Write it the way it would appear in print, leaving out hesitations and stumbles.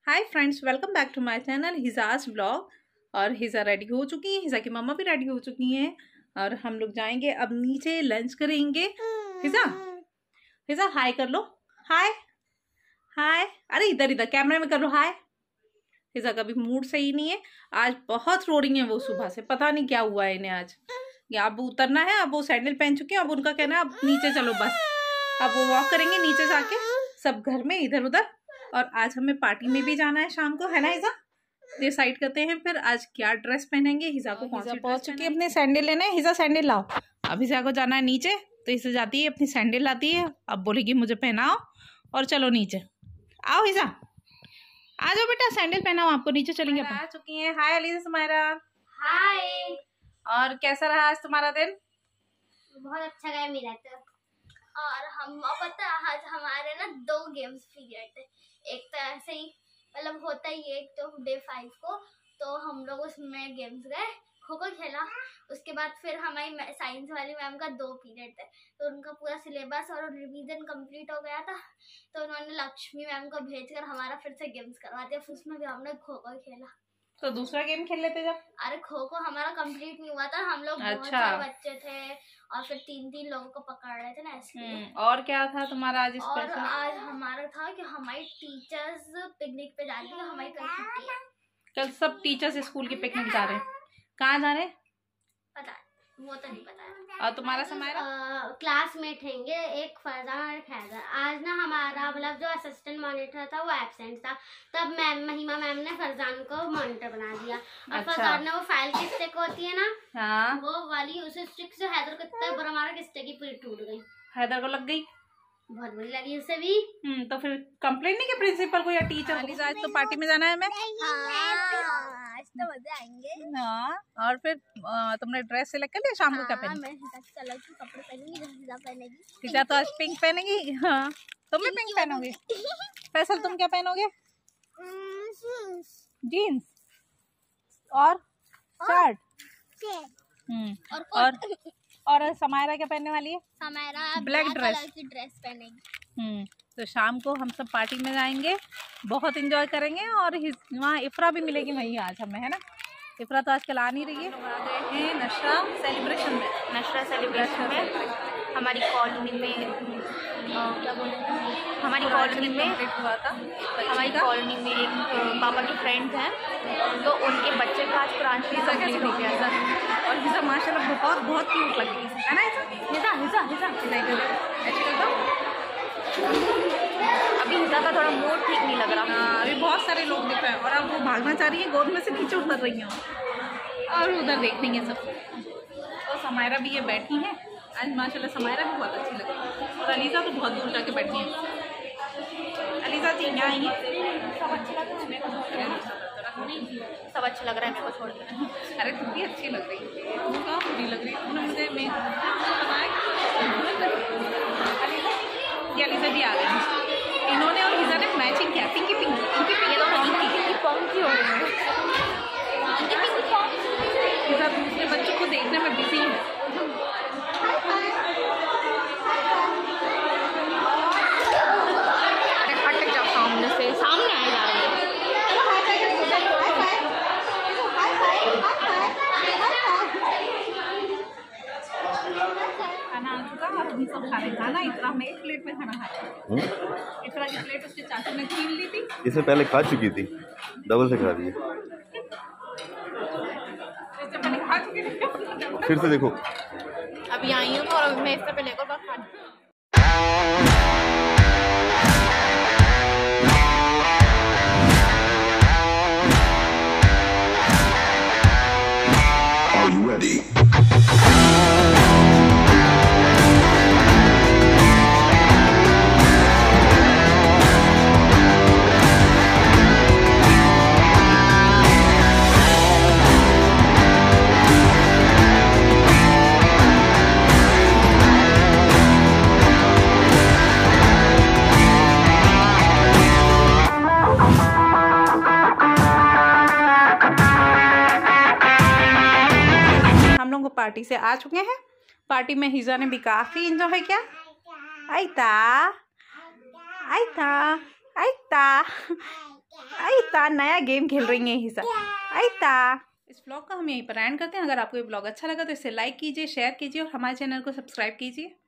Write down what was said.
Hi friends, welcome back to my channel हिजाज blog. और Hija ready हो चुकी है, हिजा की मम्मा भी रेडी हो चुकी हैं और हम लोग जाएंगे अब नीचे, लंच करेंगे। हिजा हिजा हाय कर लो, हाय हाय। अरे इधर इधर कैमरे में कर लो हाय। हिजा का भी मूड सही नहीं है, आज बहुत रो रही है वो सुबह से, पता नहीं क्या हुआ है इन्हें आज। या अब उतरना है, अब वो सैंडल पहन चुके हैं, अब उनका कहना है अब नीचे चलो बस। अब वो वॉक करेंगे नीचे जाके सब घर में इधर उधर। और आज हमें पार्टी में भी जाना है शाम को, है ना हिजा? डिसाइड करते हैं फिर आज क्या ड्रेस पहनेंगे। हिजा को पहुंच चुकी है अपने सैंडल लेने। हिजा सैंडल लाओ, अब हिजा को जाना है नीचे, तो हिजा जाती है अपनी सैंडल लाती है, अब बोलेगी मुझे पहनाओ और चलो नीचे। आओ हिजा, आ जाओ बेटा, सैंडल पहनाओ आपको, नीचे चलेंगे। आ चुकी है। हाय अलीजा सुमायरा। हाय। और कैसा रहा आज तुम्हारा दिन? बहुत अच्छा गया मेरा तो। और हम पता आज हमारे ना 2 गेम्स पीरियड थे। एक तो ऐसे ही मतलब होता ही है, एक तो डे 5 को तो हम लोग उसमें गेम्स गए, खो खो खेला। उसके बाद फिर हमारी साइंस वाली मैम का 2 पीरियड थे, तो उनका पूरा सिलेबस और रिवीजन कंप्लीट हो गया था, तो उन्होंने लक्ष्मी मैम को भेजकर हमारा फिर से गेम्स करवा दिया। फिर उसमें भी हमने खो खो खेला। तो दूसरा गेम खेल लेते जब। अरे खो खो हमारा कंप्लीट नहीं हुआ था, हम लोग बहुत सारे बच्चे थे और फिर 3 लोगों को पकड़ रहे थे ना, इसलिए। और क्या था तुम्हारा आज स्पेशल? और आज हमारा था कि हमारी टीचर्स पिकनिक पे जा रही है, हमारी कल छुट्टी है। कल सब टीचर्स स्कूल की पिकनिक जा रहे हैं। कहाँ जा रहे हैं पता वो तो नहीं पता है। और तुम्हारा समायरा? क्लासमेट हैंगे, एक फरजान और एक हैदर। आज ना हमारा मतलब जो असिस्टेंट मॉनिटर था वो एब्सेंट था, तब मैम महिमा मैम ने फरजान को मॉनिटर बना दिया। और फरजान ने वो फाइल की स्टिक होती है ना, हाँ, वो वाली उसे स्टिक से हैदर को इतना बुरा मारा कि स्टिक ही पूरी टूट गई। हैदर को लग गई, बहुत बुरी लगी उसे भी। तो फिर कंप्लेंट नहीं किया प्रिंसिपल को या टीचर को? आज तो पार्टी में जाना है। मैं आज तो मजे आएंगे। हाँ, और फिर तुमने ड्रेस सिलेक्ट कर लिया शाम को? क्या पहनेगी? मैं कलर के कपड़े पहनूंगी, हिजा पहनेगी। हिजा तो आज पिंक पहनेगी। हाँ, तुम भी पिंक पहनोगे। फैसल तुम क्या पहनोगे? जीन्स और शर्ट। और समायरा क्या पहनने वाली है? समायरा ब्लैक ड्रेस की ड्रेस पहनेगी। तो शाम को हम सब पार्टी में जाएंगे, बहुत एंजॉय करेंगे। और वहाँ इफ्रा भी मिलेगी वहीं आज हमें, है ना? इफ्रा तो आजकल आ नहीं रही है। आ गए हैं नशरा सेलिब्रेशन में। नशरा सेलिब्रेशन में हमारी कॉलोनी में क्या बोलते हैं, हमारी कॉलोनी में हुआ था। हमारी कॉलोनी में एक पापा की फ्रेंड्स हैं, तो उनके बच्चे का आज कुरान शरीफ कंप्लीट हो गया था। और हिजा माशाल्लाह बहुत बहुत क्यूट लग रही है ना? हिजा हिजा हिजा ऐसे करता हूँ। अभी हिजा का थोड़ा मूड ठीक नहीं लग रहा। अभी बहुत सारे लोग दिख रहे हैं और अब वो भागना चाह रही है, गोद में से नीचे उतर रही हैं और उधर देख रही हैं सब। और समायरा भी ये बैठी है आज, माशाल्लाह समायरा भी बहुत अच्छी लग रही है। और अलीजा तो बहुत दूर जाके बैठी है। अलीजा जी यहाँ आई है। सब अच्छा लग रहा है मेरे को, सब अच्छा लग रहा है मेरे को छोड़ के। अरे तुम भी अच्छी लग रही है, तुम कहाँ बुरी लग रही है? तुमने मुझे अलीजा भी आ गई। इन्होंने और हिजा ने मैचिंग किया, पिंकी पिंकी पिंकी पिंकी पॉन्की हो गई है। हिजा दूसरे बच्चों को देखने में बिजी है। हट जाओ सामने से, सामने आए जा रही है। खाना आ चुका और हम सब खा रहे खाना। इतना हमें एक प्लेट में खाना खाया। इतना की प्लेट उसके चाचू ने छीन ली थी, इससे पहले खा चुकी थी, डबल से खा रही है। इससे पहले खा चुकी थी, फिर से देखो। अभी आई हूँ और मैं इससे पहले एक और बार खाना। पार्टी से आ चुके हैं। पार्टी में हिजा ने भी काफी एंजॉय किया। आईता आईता आईता आइता नया गेम खेल रही है हिसा। आइता इस व्लॉग का हम यहीं पर एंड करते हैं। अगर आपको ये व्लॉग अच्छा लगा तो इसे लाइक कीजिए, शेयर कीजिए और हमारे चैनल को सब्सक्राइब कीजिए।